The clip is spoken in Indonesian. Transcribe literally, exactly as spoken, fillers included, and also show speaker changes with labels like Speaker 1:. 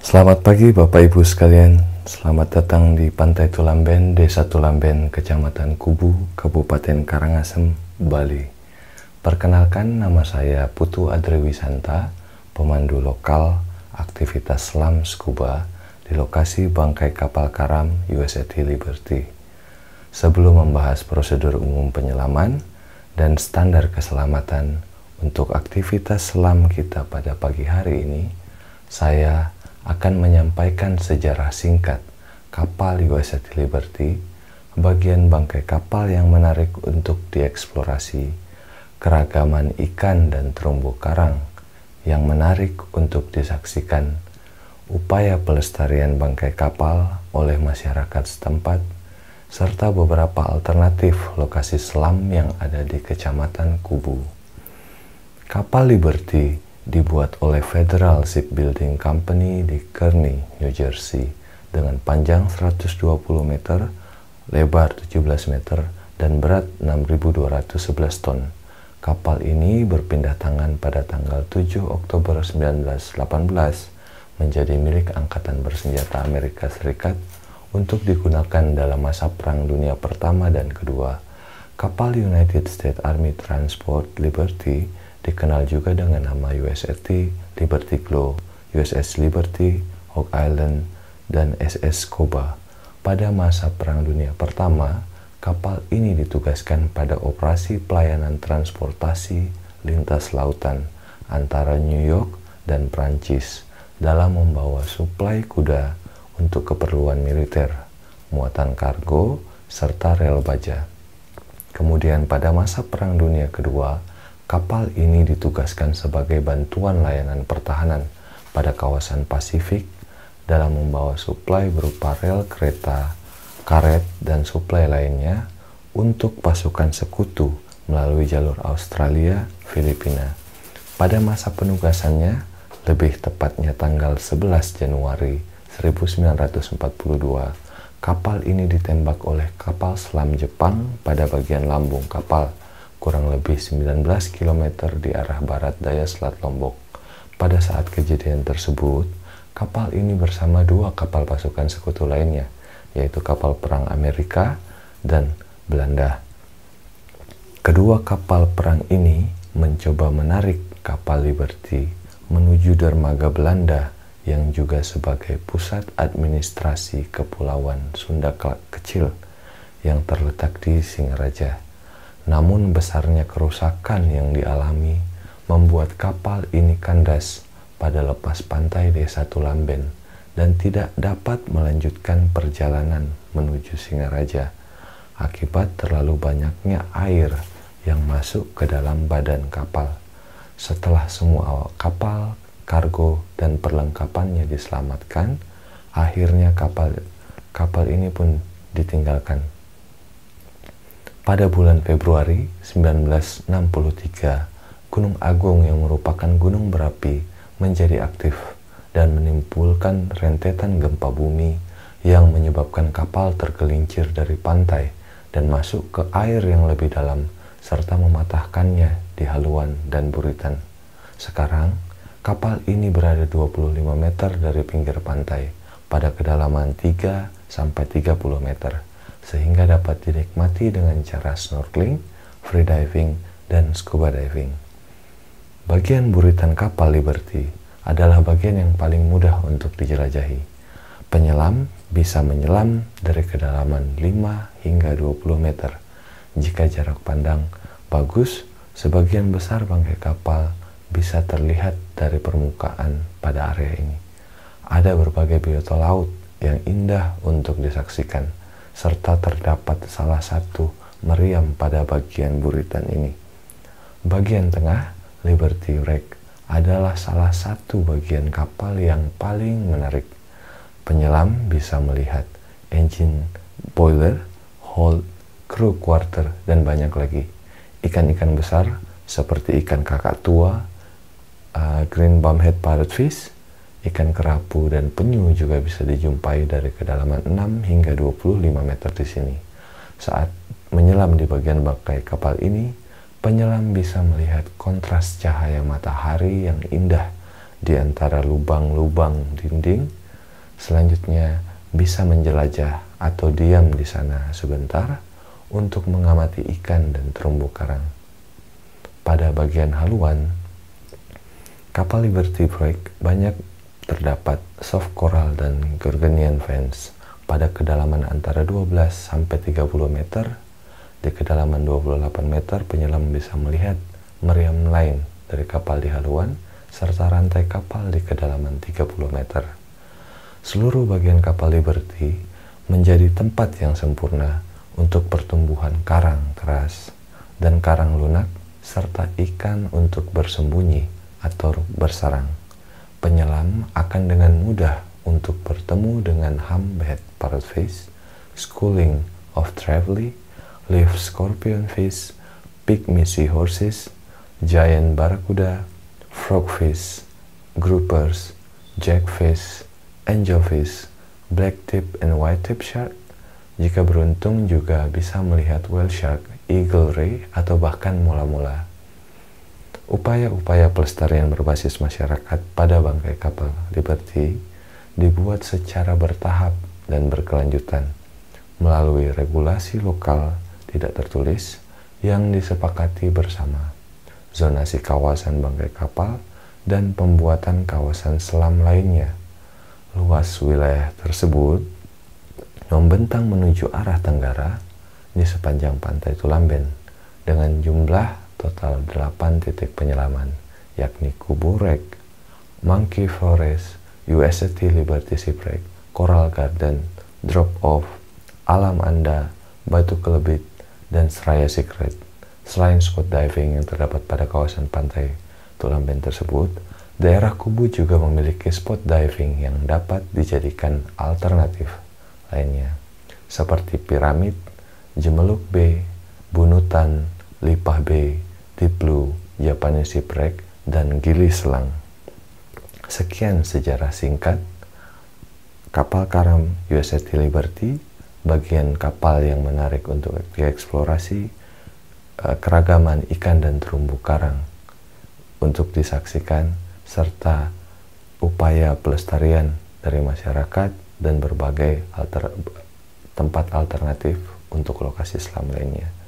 Speaker 1: Selamat pagi Bapak Ibu sekalian, selamat datang di Pantai Tulamben, Desa Tulamben, Kecamatan Kubu, Kabupaten Karangasem, Bali. Perkenalkan, nama saya Putu Adrewisanta, pemandu lokal aktivitas selam scuba di lokasi bangkai kapal karam U S S Liberty. Sebelum membahas prosedur umum penyelaman dan standar keselamatan untuk aktivitas selam kita pada pagi hari ini, saya akan menyampaikan sejarah singkat kapal U S S Liberty, bagian bangkai kapal yang menarik untuk dieksplorasi, keragaman ikan dan terumbu karang yang menarik untuk disaksikan, upaya pelestarian bangkai kapal oleh masyarakat setempat, serta beberapa alternatif lokasi selam yang ada di Kecamatan Kubu. Kapal Liberty dibuat oleh Federal Shipbuilding Company di Kearney, New Jersey, dengan panjang seratus dua puluh meter, lebar tujuh belas meter, dan berat enam ribu dua ratus sebelas ton. Kapal ini berpindah tangan pada tanggal tujuh Oktober seribu sembilan ratus delapan belas menjadi milik Angkatan Bersenjata Amerika Serikat untuk digunakan dalam masa Perang Dunia Pertama dan Kedua. Kapal United States Army Transport Liberty dikenal juga dengan nama U S S Liberty Glow, U S S Liberty, Hog Island, dan S S Koba. Pada masa Perang Dunia Pertama, kapal ini ditugaskan pada operasi pelayanan transportasi lintas lautan antara New York dan Prancis dalam membawa suplai kuda untuk keperluan militer, muatan kargo, serta rel baja. Kemudian pada masa Perang Dunia Kedua, kapal ini ditugaskan sebagai bantuan layanan pertahanan pada kawasan Pasifik dalam membawa suplai berupa rel kereta, karet, dan suplai lainnya untuk pasukan sekutu melalui jalur Australia, Filipina. Pada masa penugasannya, lebih tepatnya tanggal sebelas Januari seribu sembilan ratus empat puluh dua, kapal ini ditembak oleh kapal selam Jepang pada bagian lambung kapal, kurang lebih sembilan belas kilometer di arah barat daya Selat Lombok. Pada saat kejadian tersebut, kapal ini bersama dua kapal pasukan sekutu lainnya, yaitu kapal perang Amerika dan Belanda. Kedua kapal perang ini mencoba menarik kapal Liberty menuju dermaga Belanda yang juga sebagai pusat administrasi Kepulauan Sunda Kecil yang terletak di Singaraja. Namun besarnya kerusakan yang dialami membuat kapal ini kandas pada lepas pantai Desa Tulamben dan tidak dapat melanjutkan perjalanan menuju Singaraja akibat terlalu banyaknya air yang masuk ke dalam badan kapal. Setelah semua awak kapal, kargo, dan perlengkapannya diselamatkan, akhirnya kapal kapal ini pun ditinggalkan. Pada bulan Februari seribu sembilan ratus enam puluh tiga, Gunung Agung yang merupakan gunung berapi menjadi aktif dan menimbulkan rentetan gempa bumi yang menyebabkan kapal tergelincir dari pantai dan masuk ke air yang lebih dalam serta mematahkannya di haluan dan buritan. Sekarang, kapal ini berada dua puluh lima meter dari pinggir pantai pada kedalaman tiga sampai tiga puluh meter. Sehingga dapat dinikmati dengan cara snorkeling, freediving, dan scuba diving. Bagian buritan kapal Liberty adalah bagian yang paling mudah untuk dijelajahi. Penyelam bisa menyelam dari kedalaman lima hingga dua puluh meter. Jika jarak pandang bagus, sebagian besar bangkai kapal bisa terlihat dari permukaan pada area ini. Ada berbagai biota laut yang indah untuk disaksikan, serta terdapat salah satu meriam pada bagian buritan ini. Bagian tengah, Liberty Wreck, adalah salah satu bagian kapal yang paling menarik. Penyelam bisa melihat engine boiler, hold, crew quarter, dan banyak lagi. Ikan-ikan besar seperti ikan kakak tua, uh, green bumphead parrotfish, ikan kerapu, dan penyu juga bisa dijumpai dari kedalaman enam hingga dua puluh lima meter di sini. Saat menyelam di bagian bangkai kapal ini, penyelam bisa melihat kontras cahaya matahari yang indah di antara lubang-lubang dinding. Selanjutnya bisa menjelajah atau diam di sana sebentar untuk mengamati ikan dan terumbu karang. Pada bagian haluan kapal Liberty Break banyak terdapat soft coral dan Gorgonian fence pada kedalaman antara dua belas sampai tiga puluh meter. Di kedalaman dua puluh delapan meter penyelam bisa melihat meriam lain dari kapal di haluan serta rantai kapal di kedalaman tiga puluh meter. Seluruh bagian kapal Liberty menjadi tempat yang sempurna untuk pertumbuhan karang keras dan karang lunak serta ikan untuk bersembunyi atau bersarang. Penyelam akan dengan mudah untuk bertemu dengan humpback parrotfish, schooling of trevally, leaf scorpionfish, pygmy seahorses, giant barracuda, frogfish, groupers, jackfish, angelfish, blacktip and whitetip shark. Jika beruntung juga bisa melihat whale shark, eagle ray, atau bahkan mola-mola. Upaya-upaya pelestarian berbasis masyarakat pada bangkai kapal Liberty dibuat secara bertahap dan berkelanjutan melalui regulasi lokal tidak tertulis yang disepakati bersama, zonasi kawasan bangkai kapal, dan pembuatan kawasan selam lainnya. Luas wilayah tersebut membentang menuju arah tenggara di sepanjang pantai Tulamben dengan jumlah total delapan titik penyelaman, yakni Kubu Wreck, Monkey Forest, U S S T Liberty Shipwreck, Coral Garden, Drop Off, Alam Anda, Batu Kelebit, dan Seraya Secret. Selain spot diving yang terdapat pada kawasan pantai Tulamben tersebut, daerah Kubu juga memiliki spot diving yang dapat dijadikan alternatif lainnya, seperti Piramid, Jemeluk Bay, Bunutan, Lipah Bay, Deep Blue, Japanese Shipwreck, dan Gili Selang. Sekian sejarah singkat kapal karam U S S T Liberty, bagian kapal yang menarik untuk dieksplorasi, keragaman ikan dan terumbu karang untuk disaksikan, serta upaya pelestarian dari masyarakat dan berbagai alter, tempat alternatif untuk lokasi selam lainnya.